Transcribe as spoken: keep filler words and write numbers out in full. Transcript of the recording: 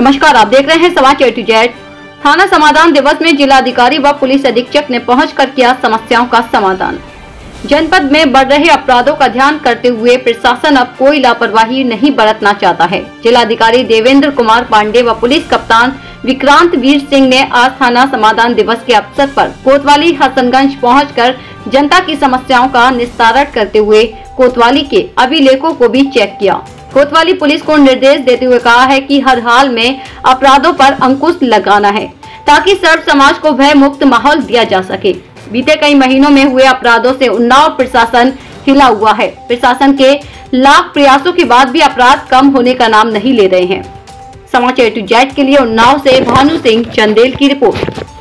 नमस्कार, आप देख रहे हैं समाचार टू जेड। थाना समाधान दिवस में जिलाधिकारी व पुलिस अधीक्षक ने पहुंचकर किया समस्याओं का समाधान। जनपद में बढ़ रहे अपराधों का ध्यान करते हुए प्रशासन अब कोई लापरवाही नहीं बरतना चाहता है। जिलाधिकारी देवेंद्र कुमार पांडे व पुलिस कप्तान विक्रांत वीर सिंह ने आज थाना समाधान दिवस के अवसर पर कोतवाली हसनगंज पहुंचकर जनता की समस्याओं का निस्तारण करते हुए कोतवाली के अभिलेखों को भी चेक किया। कोतवाली पुलिस को निर्देश देते हुए कहा है कि हर हाल में अपराधों पर अंकुश लगाना है ताकि सर्व समाज को भय मुक्त माहौल दिया जा सके। बीते कई महीनों में हुए अपराधों से उन्नाव प्रशासन हिला हुआ है। प्रशासन के लाख प्रयासों के बाद भी अपराध कम होने का नाम नहीं ले रहे हैं। समाचार टू जेड के लिए उन्नाव से भानु सिंह चंदेल की रिपोर्ट।